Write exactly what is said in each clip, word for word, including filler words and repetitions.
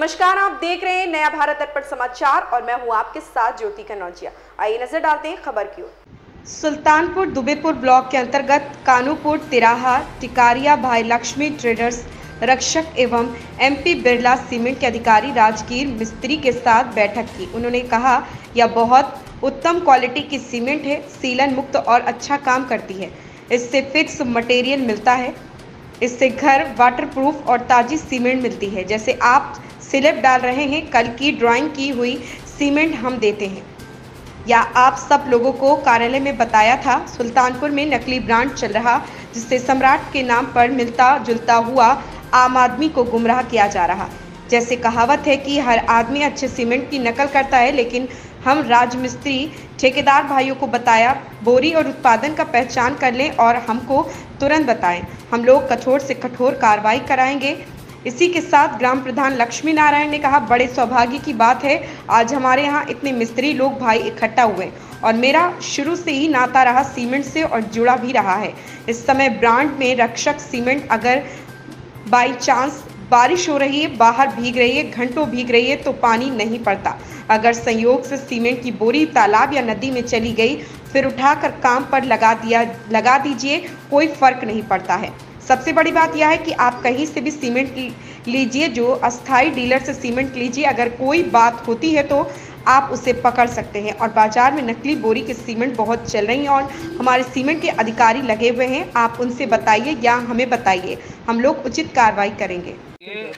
नमस्कार, आप देख रहे हैं नया भारत दर्पण समाचार और मैं हूं आपके साथ ज्योति कनौजिया। आइए नजर डालते हैं खबर की ओर। सुल्तानपुर दुबेपुर ब्लॉक के अंतर्गत कानूपुर तिराहा टिकारिया भाई लक्ष्मी ट्रेडर्स रक्षक एवं एमपी बिरला सीमेंट के अधिकारी राजगीर मिस्त्री के साथ बैठक की। उन्होंने कहा, यह बहुत उत्तम क्वालिटी की सीमेंट है, सीलन मुक्त और अच्छा काम करती है। इससे फिक्स मटेरियल मिलता है, इससे घर वाटरप्रूफ और ताज़ी सीमेंट मिलती है। जैसे आप स्लैब डाल रहे हैं, कल की ड्राइंग की हुई सीमेंट हम देते हैं। या आप सब लोगों को कार्यालय में बताया था, सुल्तानपुर में नकली ब्रांड चल रहा, जिससे सम्राट के नाम पर मिलता जुलता हुआ आम आदमी को गुमराह किया जा रहा। जैसे कहावत है कि हर आदमी अच्छे सीमेंट की नकल करता है, लेकिन हम राजमिस्त्री ठेकेदार भाइयों को बताया, बोरी और उत्पादन का पहचान कर लें और हमको तुरंत बताएं। हम लोग कठोर से कठोर कार्रवाई कराएंगे। इसी के साथ ग्राम प्रधान लक्ष्मी नारायण ने कहा, बड़े सौभाग्य की बात है, आज हमारे यहाँ इतने मिस्त्री लोग भाई इकट्ठा हुए और मेरा शुरू से ही नाता रहा सीमेंट से और जुड़ा भी रहा है। इस समय ब्रांड में रक्षक सीमेंट, अगर बाई चांस बारिश हो रही है, बाहर भीग रही है, घंटों भीग रही है तो पानी नहीं पड़ता। अगर संयोग से सीमेंट की बोरी तालाब या नदी में चली गई, फिर उठाकर काम पर लगा दिया लगा दीजिए, कोई फर्क नहीं पड़ता है। सबसे बड़ी बात यह है कि आप कहीं से भी सीमेंट लीजिए, जो अस्थाई डीलर से सीमेंट लीजिए, अगर कोई बात होती है तो आप उसे पकड़ सकते हैं। और बाजार में नकली बोरी के सीमेंट बहुत चल रही हैं और हमारे सीमेंट के अधिकारी लगे हुए हैं। आप उनसे बताइए या हमें बताइए, हम लोग उचित कार्रवाई करेंगे। ये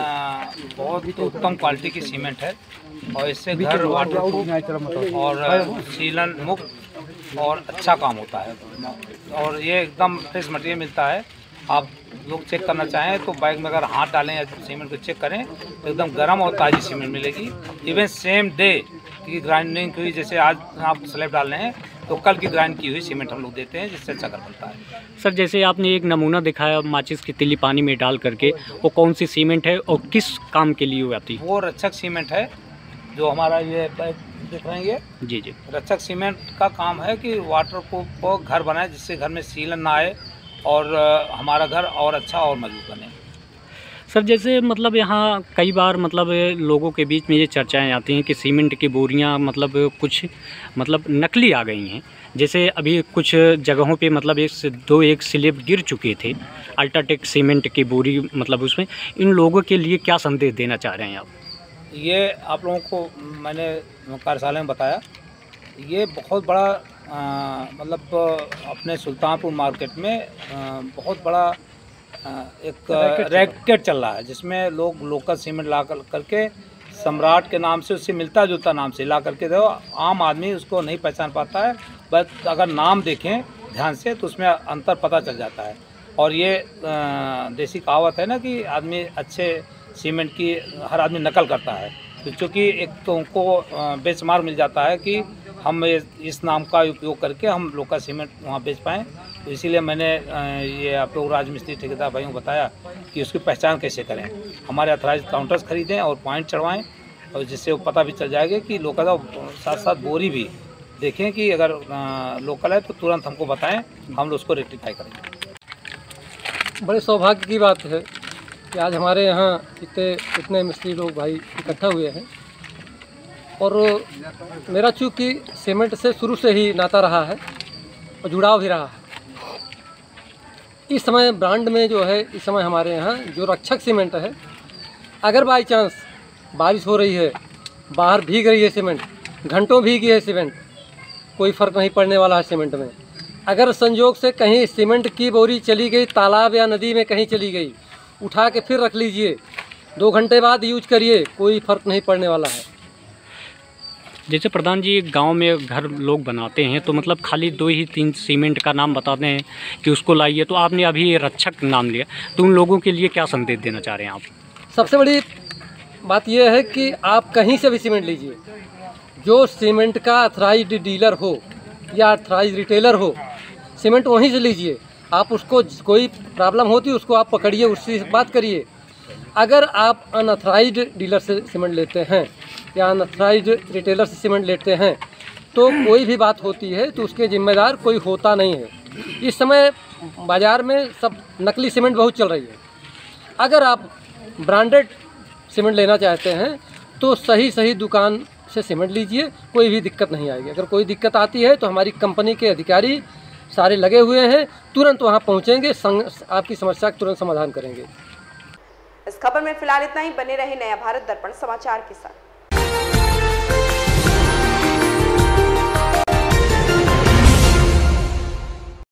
बहुत उत्तम क्वालिटी की सीमेंट है और इससे घर वाटरप्रूफ और सीलन मुक्त और अच्छा काम होता है और ये एकदम फ्रेश मटेरियल मिलता है। आप लोग चेक करना चाहें तो बाइक में अगर हाथ डालें या सीमेंट को चेक करें तो एकदम गर्म और ताज़ी सीमेंट मिलेगी। इवन सेम डे की ग्राइंडिंग हुई, जैसे आज आप स्लैब डाल रहे हैं तो कल की ग्राइंड की हुई सीमेंट हम लोग देते हैं, जिससे अच्छा घर बनता है। सर, जैसे आपने एक नमूना दिखाया माचिस की तिल्ली पानी में डाल करके, वो कौन सी सीमेंट है और किस काम के लिए आती है? वो रक्षक सीमेंट है, जो हमारा ये देख रहे हैं ये जी जी रक्षक सीमेंट का काम है कि वाटरप्रूफ घर बनाए, जिससे घर में सीलन ना आए और हमारा घर और अच्छा और मजबूत बने। सर, जैसे मतलब यहाँ कई बार मतलब लोगों के बीच में ये चर्चाएं आती हैं कि सीमेंट की बोरियाँ मतलब कुछ मतलब नकली आ गई हैं। जैसे अभी कुछ जगहों पे मतलब एक से दो एक स्लैब गिर चुके थे अल्ट्राटेक सीमेंट की बोरी, मतलब उसमें इन लोगों के लिए क्या संदेश देना चाह रहे हैं आप? ये आप लोगों को मैंने कार्यशाला में बताया, ये बहुत बड़ा आ, मतलब अपने सुल्तानपुर मार्केट में आ, बहुत बड़ा आ, एक रैकेट चल रहा है, जिसमें लोग लोकल सीमेंट ला कर करके सम्राट के नाम से, उससे मिलता जुलता नाम से ला करके दो, आम आदमी उसको नहीं पहचान पाता है। बस अगर नाम देखें ध्यान से तो उसमें अंतर पता चल जाता है। और ये आ, देसी कहावत है ना कि आदमी अच्छे सीमेंट की हर आदमी नकल करता है, तो चूँकि एक तो उनको बेचमार्क मिल जाता है कि हम इस नाम का उपयोग करके हम लोकल सीमेंट वहाँ बेच पाएँ। तो इसीलिए मैंने ये आप लोग राजमिस्त्री ठेकेदार भाइयों को बताया कि उसकी पहचान कैसे करें। हमारे अथराइज काउंटर्स खरीदें और पॉइंट चढ़वाएं, और जिससे वो पता भी चल जाएगा कि लोकल, साथ साथ बोरी भी देखें कि अगर लोकल है तो तुरंत हमको बताएं, हम उसको रेक्टिफाई करेंगे। बड़े सौभाग्य की बात है कि आज हमारे यहाँ इतने इतने मिस्त्री लोग भाई इकट्ठा हुए हैं और मेरा चूँकि सीमेंट से शुरू से ही नाता रहा है और जुड़ाव भी रहा है। इस समय ब्रांड में जो है, इस समय हमारे यहाँ जो रक्षक सीमेंट है, अगर बाई चांस बारिश हो रही है, बाहर भीग रही है सीमेंट, घंटों भीगी है सीमेंट, कोई फ़र्क नहीं पड़ने वाला है सीमेंट में। अगर संयोग से कहीं सीमेंट की बोरी चली गई, तालाब या नदी में कहीं चली गई, उठा के फिर रख लीजिए, दो घंटे बाद यूज करिए, कोई फ़र्क नहीं पड़ने वाला है। जैसे प्रधान जी, गांव में घर लोग बनाते हैं तो मतलब खाली दो ही तीन सीमेंट का नाम बताते हैं कि उसको लाइए, तो आपने अभी ये रक्षक नाम लिया, तो उन लोगों के लिए क्या संदेश देना चाह रहे हैं आप? सबसे बड़ी बात यह है कि आप कहीं से भी सीमेंट लीजिए, जो सीमेंट का अथराइज्ड डीलर हो या अथराइज्ड रिटेलर हो, सीमेंट वहीं से लीजिए। आप उसको कोई प्रॉब्लम होती है उसको आप पकड़िए, उससे बात करिए। अगर आप अनअथराइज्ड डीलर से सीमेंट लेते हैं या अनअथराइज्ड रिटेलर से सीमेंट लेते हैं तो कोई भी बात होती है तो उसके जिम्मेदार कोई होता नहीं है। इस समय बाज़ार में सब नकली सीमेंट बहुत चल रही है। अगर आप ब्रांडेड सीमेंट लेना चाहते हैं तो सही सही दुकान से सीमेंट लीजिए, कोई भी दिक्कत नहीं आएगी। अगर कोई दिक्कत आती है तो हमारी कंपनी के अधिकारी सारे लगे हुए हैं, तुरंत वहां पहुंचेंगे, आपकी समस्या का तुरंत समाधान करेंगे। इस खबर में फिलहाल इतना ही। बने रहे नया भारत दर्पण समाचार के साथ।